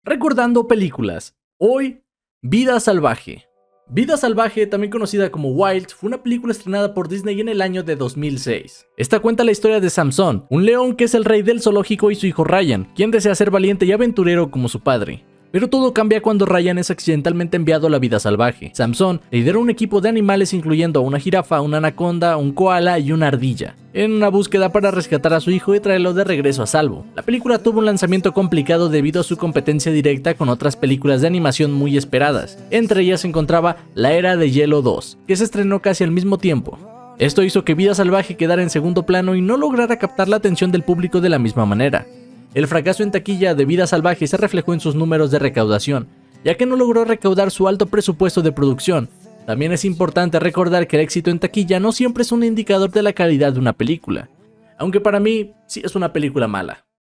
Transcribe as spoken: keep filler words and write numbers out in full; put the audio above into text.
Recordando películas. Hoy, Vida Salvaje. Vida Salvaje, también conocida como Wild, fue una película estrenada por Disney en el año de dos mil seis. Esta cuenta la historia de Samson, un león que es el rey del zoológico, y su hijo Ryan, quien desea ser valiente y aventurero como su padre. Pero todo cambia cuando Ryan es accidentalmente enviado a la vida salvaje. Samson lidera un equipo de animales incluyendo a una jirafa, una anaconda, un koala y una ardilla, en una búsqueda para rescatar a su hijo y traerlo de regreso a salvo. La película tuvo un lanzamiento complicado debido a su competencia directa con otras películas de animación muy esperadas. Entre ellas se encontraba La Era de Hielo dos, que se estrenó casi al mismo tiempo. Esto hizo que Vida Salvaje quedara en segundo plano y no lograra captar la atención del público de la misma manera. El fracaso en taquilla de Vida Salvaje se reflejó en sus números de recaudación, ya que no logró recaudar su alto presupuesto de producción. También es importante recordar que el éxito en taquilla no siempre es un indicador de la calidad de una película, aunque para mí sí es una película mala.